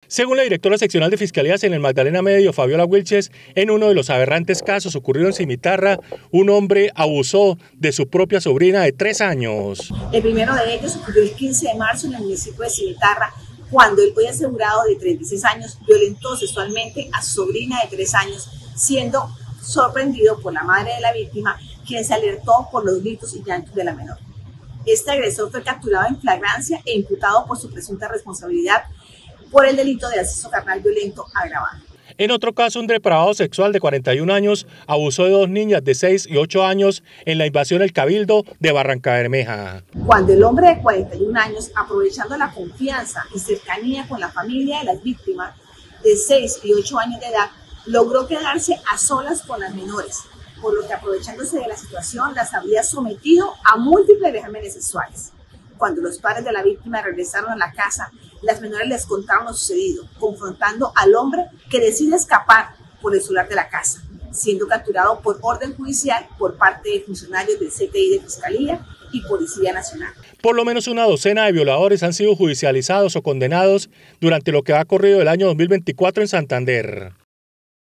Según la directora seccional de Fiscalías en el Magdalena Medio, Fabiola Wilches, en uno de los aberrantes casos ocurridos en Cimitarra, un hombre abusó de su propia sobrina de 3 años. El primero de ellos ocurrió el 15 de marzo en el municipio de Cimitarra, cuando el hoy asegurado de 36 años violentó sexualmente a su sobrina de 3 años, siendo sorprendido por la madre de la víctima, quien se alertó por los gritos y llantos de la menor. Este agresor fue capturado en flagrancia e imputado por su presunta responsabilidad por el delito de acceso carnal violento agravado. En otro caso, un depravado sexual de 41 años abusó de 2 niñas de 6 y 8 años en la invasión del Cabildo de Barrancabermeja. Cuando el hombre de 41 años, aprovechando la confianza y cercanía con la familia de las víctimas de 6 y 8 años de edad, logró quedarse a solas con las menores, por lo que aprovechándose de la situación las habría sometido a múltiples vejámenes sexuales. Cuando los padres de la víctima regresaron a la casa, las menores les contaron lo sucedido, confrontando al hombre que decide escapar por el celular de la casa, siendo capturado por orden judicial por parte de funcionarios del CTI de Fiscalía y Policía Nacional. Por lo menos una docena de violadores han sido judicializados o condenados durante lo que ha corrido el año 2024 en Santander.